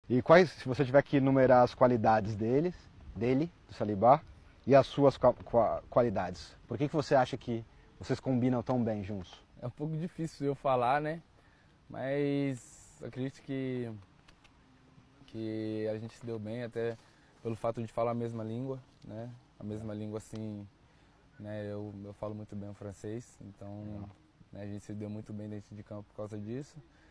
E quais, se você tiver que enumerar as qualidades dele, do Saliba, e as suas qualidades, por que você acha que vocês combinam tão bem juntos? É um pouco difícil eu falar, né? Mas acredito que a gente se deu bem até pelo fato de falar a mesma língua, né? A mesma língua assim, né? Eu falo muito bem o francês, então né, a gente se deu muito bem dentro de campo por causa disso.